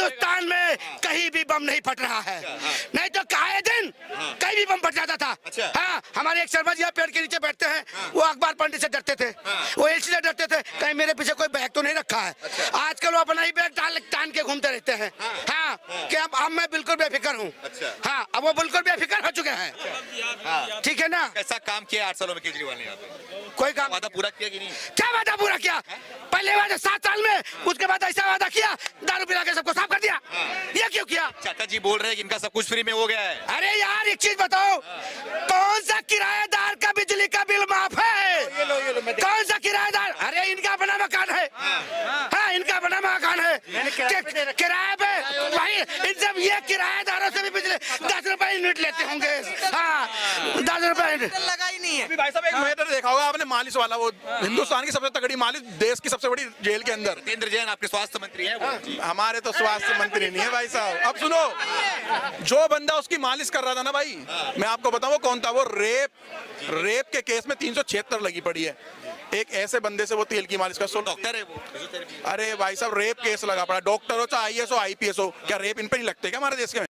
हिंदुस्तान में कहीं भी बम नहीं फट रहा है, नहीं तो आए दिन कहीं भी बम फट जाता था। हाँ, हमारे एक शर्मा जी पेड़ के नीचे बैठते हैं, वो अखबार पढ़ने से डरते थे, वो इसलिए डरते थे कहीं मेरे पीछे कोई बैग तो नहीं रखा है। आजकल वो अपना ही बैग टान के घूमते रहते हैं। हाँ, कि अब मैं बिल्कुल बेफिक्र हूँ। हाँ, अब वो बिल्कुल बेफिक्र हो चुके हैं। ठीक है ना। कैसा काम किया 8 सालों में केजरीवाल ने यहाँ पे? कोई काम वादा पूरा किया कि नहीं? क्या वादा पूरा किया? पहले वादा 7 साल में, उसके बाद ऐसा वादा किया दारू पिला के सबको साफ कर दिया। ये क्यों किया? चाचा जी बोल रहे हैं कि इनका सब कुछ फ्री में हो गया है। अरे यार एक चीज बताओ, कौन सा किराएदार का बिजली का बिल माफ है? कौन सा किराएदार? अरे इनका अपना मकान है। हाँ, इनका अपना मकान है, किराए पे वही इनसे ये किराएदारों से भी बिजली 10 रुपए यूनिट लेते होंगे। हाँ, 10 रुपए लगा ही नहीं है। भाई साहब एक मैटर देखा होगा आपने, मालिश वाला, वो हिंदुस्तान की सबसे तगड़ी मालिश, देश की सबसे बड़ी जेल के अंदर। जितेंद्र जैन आपके स्वास्थ्य मंत्री हैं वो। हमारे तो स्वास्थ्य मंत्री नहीं है भाई साहब। अब सुनो, जो बंदा उसकी मालिश कर रहा था ना भाई, मैं आपको बताऊं वो कौन था। वो रेप के केस में 376 लगी पड़ी है। एक ऐसे बंदे से वो तेल की मालिश कर। डॉक्टर है वो। अरे भाई साहब, रेप केस लगा पड़ा, डॉक्टर हो चाहे IAS हो IPS हो, क्या रेप इन पर नहीं लगते क्या हमारे देश के में?